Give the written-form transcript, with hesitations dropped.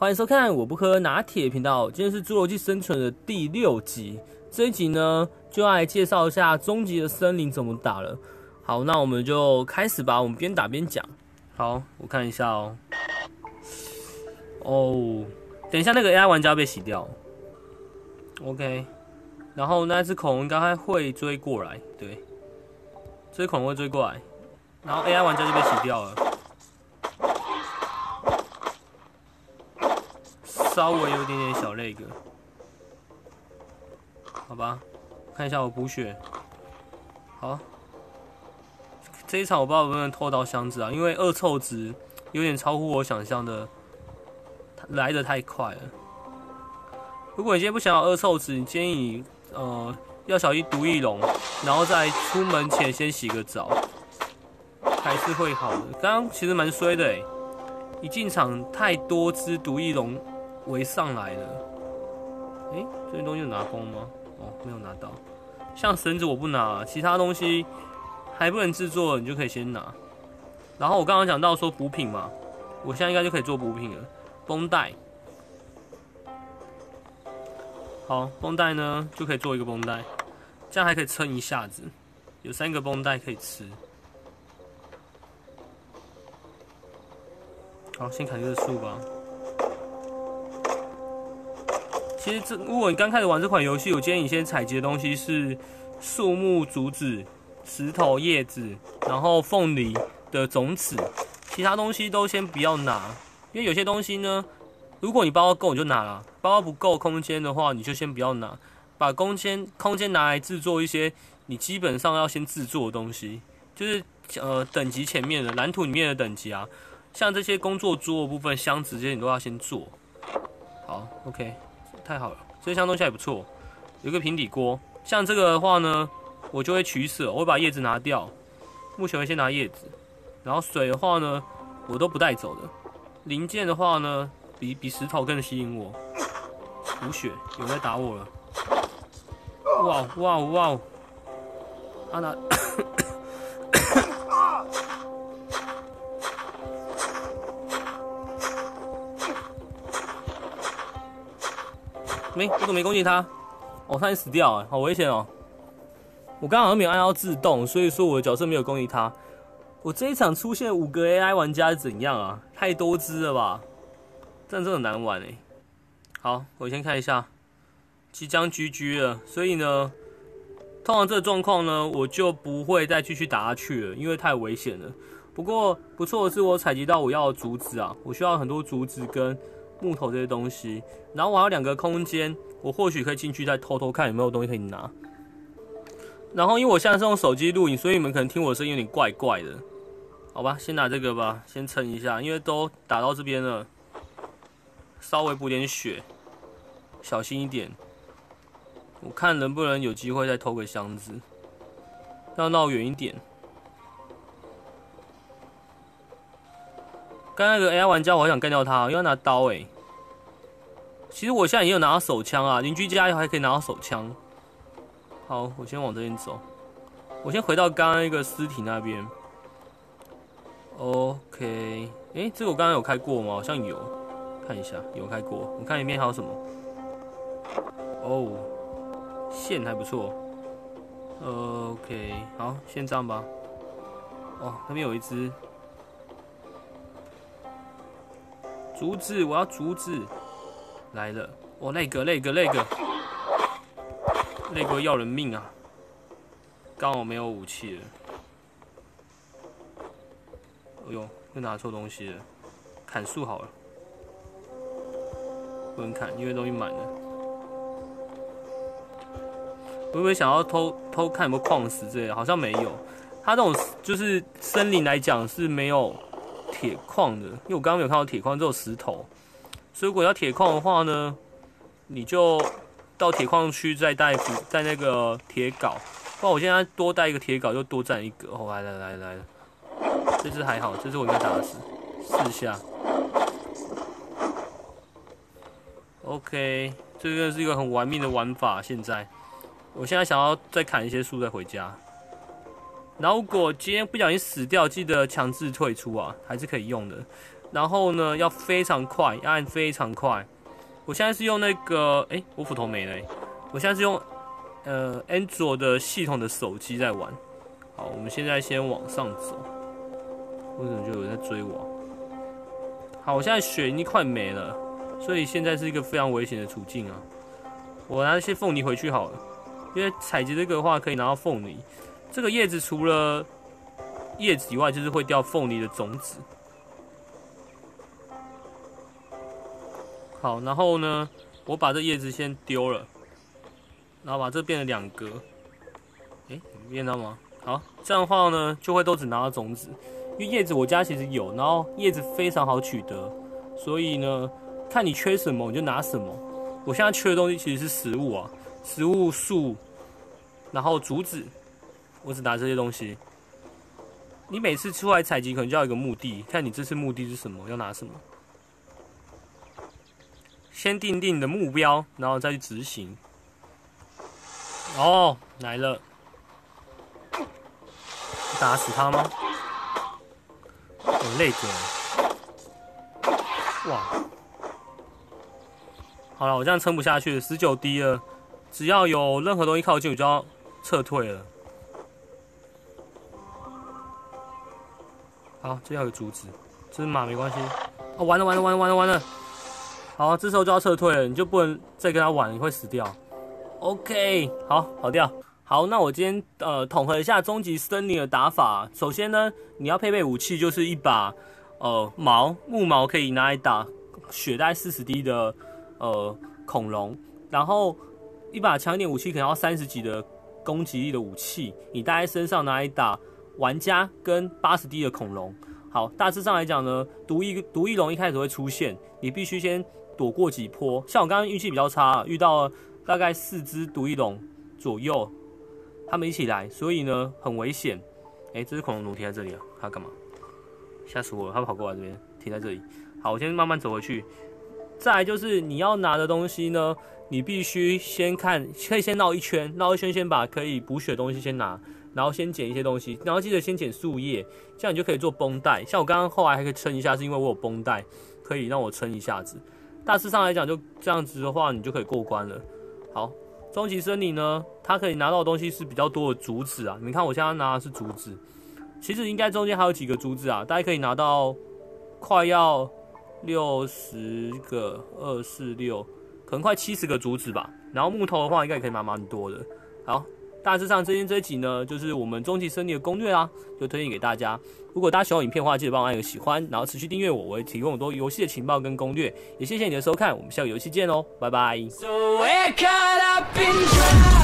欢迎收看我不喝拿铁频道。今天是《侏罗纪生存》的第6集。这一集呢，就要来介绍一下终极的森林怎么打了。好，那我们就开始吧。我们边打边讲。好，我看一下哦。哦，等一下那个 AI 玩家被洗掉。OK， 然后那只恐龙应该会追过来，对，这只恐龙会追过来，然后 AI 玩家就被洗掉了。稍微有一点点小lag，好吧，看一下我补血。好，这一场我不知道能不能偷到箱子啊，因为恶臭值有点超乎我想象的，来得太快了。如果你今天不想要恶臭值，你建议要小心毒翼龙，然后在出门前先洗个澡，还是会好的。刚刚其实蛮衰的一进场太多只毒翼龙围上来了。这些东西有拿光吗？哦，没有拿到。像绳子我不拿，其他东西还不能制作，你就可以先拿。然后我刚刚讲到说补品嘛，我现在应该就可以做补品了。绷带，好，绷带呢就可以做一个绷带，这样还可以撑一下子，有3个绷带可以吃。好，先砍这个树吧。其实如果你刚开始玩这款游戏，我建议你先采集的东西是树木、竹子、石头、叶子，然后凤梨的种子，其他东西都先不要拿，因为有些东西呢，如果你包包够你就拿了，包包不够空间的话，你就先不要拿，把空间拿来制作一些你基本上要先制作的东西，就是等级前面的蓝图里面的等级啊，像这些工作桌的部分、箱子这些你都要先做。好 ，OK。太好了，这箱东西还不错，有一个平底锅。像这个的话呢，我就会取舍，我会把叶子拿掉。目前会先拿叶子，然后水的话呢，我都不带走的。零件的话呢，比石头更吸引我。补血，有人在打我了！哇哇哇！他拿我怎么没攻击他？哦，他已经死掉了，好危险哦！我刚刚好像没有按到自动，所以说我的角色没有攻击他。我这一场出现5个 AI 玩家是怎样啊？太多只了吧？这样真的很难玩好，我先看一下，即将 GG 了，所以呢，通常这个状况呢，我就不会再继续打下去了，因为太危险了。不过不错的是，我采集到我要的竹子啊，我需要很多竹子跟木头这些东西，然后我还有2个空间，我或许可以进去再偷偷看有没有东西可以拿。然后因为我现在是用手机录影，所以你们可能听我的声音有点怪怪的，好吧，先拿这个吧，先撑一下，因为都打到这边了，稍微补点血，小心一点。我看能不能有机会再偷个箱子，要闹远一点。刚刚那个 AI 玩家，我好想干掉他，因为要拿刀其实我现在也有拿到手枪啊，邻居家还可以拿到手枪。好，我先往这边走。我先回到刚刚一个尸体那边。OK， 这个我刚刚有开过吗？好像有，看一下，有开过。我看里面还有什么？哦，线还不错。OK， 好，先这样吧。哦，那边有一只。竹子，我要竹子，来了！哦，那个要人命啊！刚好没有武器了。哎呦，又拿错东西了，砍树好了，不能砍，因为东西满了。我会不会想要偷看有没有矿石之类的？好像没有。它这种就是森林来讲是没有铁矿的，因为我刚刚没有看到铁矿，只有石头。所以如果要铁矿的话呢，你就到铁矿区再带那个铁镐。不然我现在多带一个铁镐就多占1个。哦，来了，这只还好，这只我应该打得死，4下。OK， 这个是一个很玩命的玩法。我现在想要再砍一些树再回家。然后如果今天不小心死掉，记得强制退出啊，还是可以用的。 然后呢要非常快，要按非常快。我现在是用那个，我斧头没了，我现在是用Android 的系统的手机在玩。好，我们现在先往上走。为什么就有人在追我？好，我现在血已经快没了，所以现在是一个非常危险的处境啊。我拿那些凤梨回去好了，因为采集这个的话可以拿到凤梨。这个叶子除了叶子以外，就是会掉凤梨的种子。好，然后呢，我把这叶子先丢了，然后把这变成2格。变到吗？好，这样的话呢，就会都只拿到种子。因为叶子我家其实有，然后叶子非常好取得，所以呢，看你缺什么你就拿什么。我现在缺的东西其实是食物啊，食物树，然后竹子，我只拿这些东西。你每次出来采集可能就要有一个目的，看你这次目的是什么，要拿什么。先定定你的目标，然后再去执行。哦，来了，打死他吗？累死了！哇，好了，我这样撑不下去了，19滴了。只要有任何东西靠近，我就要撤退了。好，这要有竹子，这是马没关系。哦，完了！好，这时候就要撤退了，你就不能再跟他玩，你会死掉。OK， 好，跑掉。好，那我今天统合一下终极森林的打法。首先呢，你要配备武器，就是一把木矛可以拿来打血大概40滴的恐龙，然后一把强一点武器可能要30几的攻击力的武器，你带在身上拿来打玩家跟80滴的恐龙。好，大致上来讲呢，毒翼龙一开始会出现，你必须先躲过几波。像我刚刚运气比较差，遇到了大概4只毒翼龙左右。他们一起来，所以呢很危险。这只恐龙怎么停在这里啊？它干嘛？吓死我了！它跑过来这边，停在这里。好，我先慢慢走回去。再来就是你要拿的东西呢，你必须先看，可以先绕一圈，先把可以补血的东西先拿，然后先捡一些东西，然后记得先捡树叶，这样你就可以做绷带。像我刚刚后来还可以撑一下，是因为我有绷带，可以让我撑一下子。大致上来讲，就这样子的话，你就可以过关了。好。终极森林呢，它可以拿到的东西是比较多的竹子啊。你看我现在拿的是竹子，其实应该中间还有几个竹子啊，大概可以拿到快要60个246，可能快70个竹子吧。然后木头的话，应该也可以拿蛮多的。好，大致上这一集呢，就是我们终极森林的攻略啦，就推荐给大家。如果大家喜欢影片的话，记得帮我按个喜欢，然后持续订阅我，我会提供很多游戏的情报跟攻略。也谢谢你的收看，我们下个游戏见哦，拜拜。So